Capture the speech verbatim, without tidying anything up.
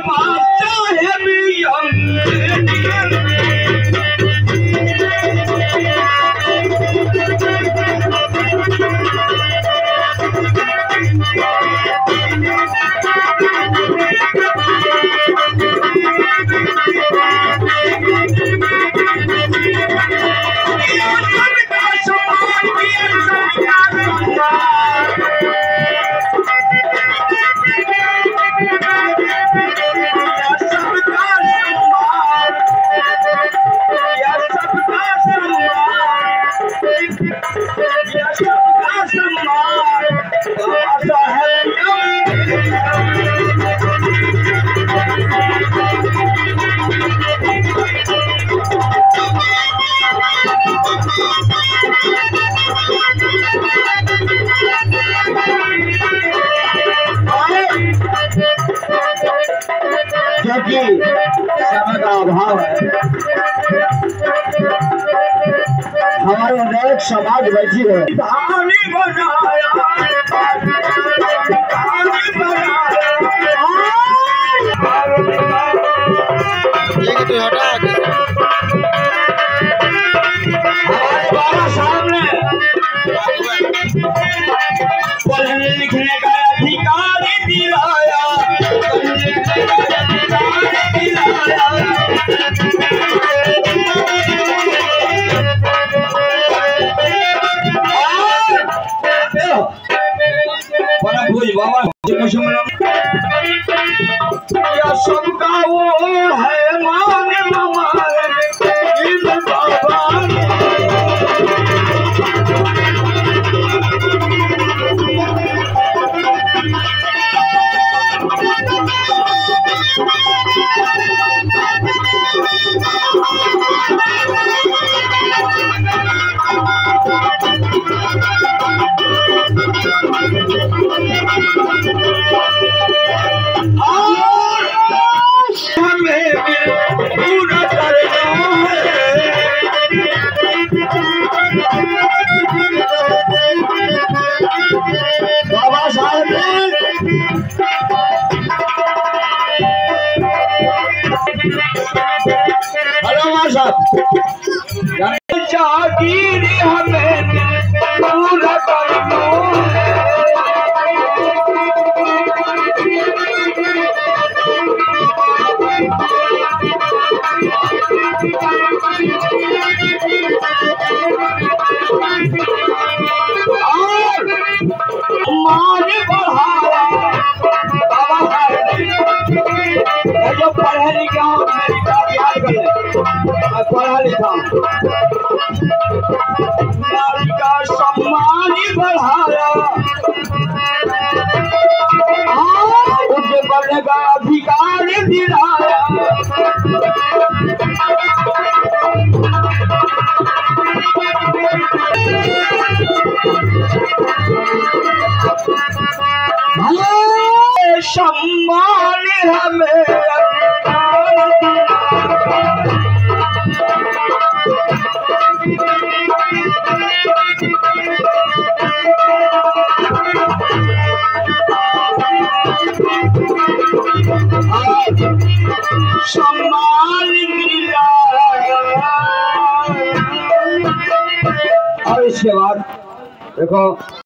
क्योंकि समय का अभाव है, हमारे अनेक समाज बैठी है। हमारे सामने पढ़ने लिखने का अधिकार दिलाया, बाबा या सबका वो है मान हमारे बाबा। जागीर हमें पूरा कर दो, मान बढ़ाया बाबा साहब जो पढ़े लिखे हो, मेरी बात याद कर ले, मैं पढ़ा लिखा हूँ। नारी का सम्मान बढ़ाया, उनके बढ़ने का अधिकार दिलाया, सम्मान हमें सम्मान मिला। और इसके बाद देखो